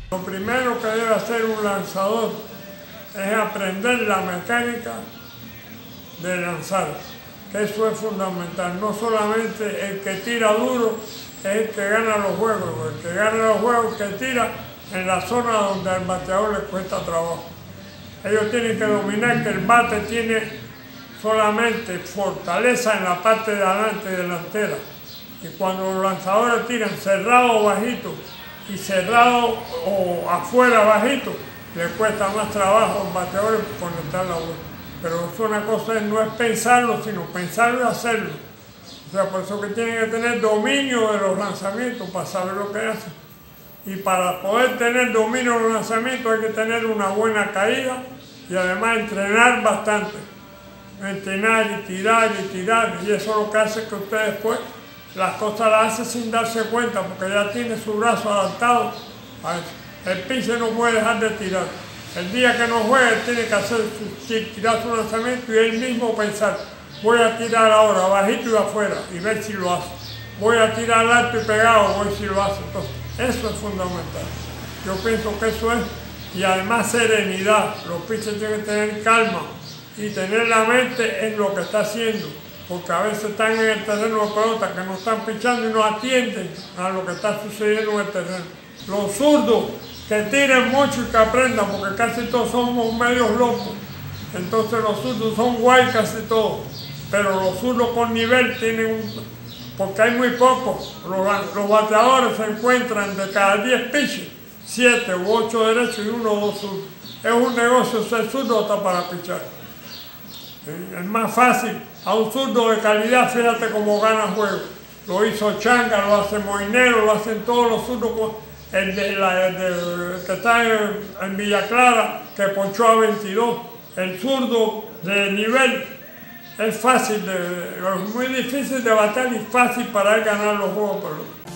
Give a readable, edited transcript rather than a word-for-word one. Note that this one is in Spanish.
Lo primero que debe hacer un lanzador es aprender la mecánica de lanzar, que eso es fundamental. No solamente el que tira duro es el que gana los juegos, el que gana los juegos es el que tira en la zona donde al bateador le cuesta trabajo. Ellos tienen que dominar que el bate tiene solamente fortaleza en la parte de adelante delantera. Y cuando los lanzadores tiran cerrado o bajito y cerrado o afuera bajito, le cuesta más trabajo a los bateadores conectar la bola. Pero eso una cosa no es pensarlo, sino pensarlo y hacerlo. O sea, por eso que tienen que tener dominio de los lanzamientos para saber lo que hacen. Y para poder tener dominio de los lanzamientos hay que tener una buena caída y además entrenar bastante. Entrenar y tirar y tirar. Y eso es lo que hace que usted después las cosas las hace sin darse cuenta, porque ya tiene su brazo adaptado a eso. El pitcher no puede dejar de tirar. El día que no juegue, tiene que hacer tirar su lanzamiento y él mismo pensar, voy a tirar ahora bajito y afuera y ver si lo hace. Voy a tirar alto y pegado, voy a ver si lo hace. Entonces, eso es fundamental. Yo pienso que eso es, y además serenidad. Los pitchers tienen que tener calma y tener la mente en lo que está haciendo, porque a veces están en el terreno de pelota que no están pichando y no atienden a lo que está sucediendo en el terreno. Los zurdos que tiren mucho y que aprendan, porque casi todos somos medios locos. Entonces los zurdos son guay casi todos, pero los zurdos con nivel tienen porque hay muy pocos. Los bateadores se encuentran de cada 10 pitches, 7 u 8 derechos y 1 o 2 zurdos. Es un negocio ser zurdo hasta para pichar. Es más fácil. A un zurdo de calidad, fíjate cómo gana juego. Lo hizo Changa, lo hace Moinero, lo hacen todos los zurdos. El que está en Villa Clara, que ponchó a 22. El zurdo de nivel es fácil, es muy difícil de batear y fácil para él ganar los juegos.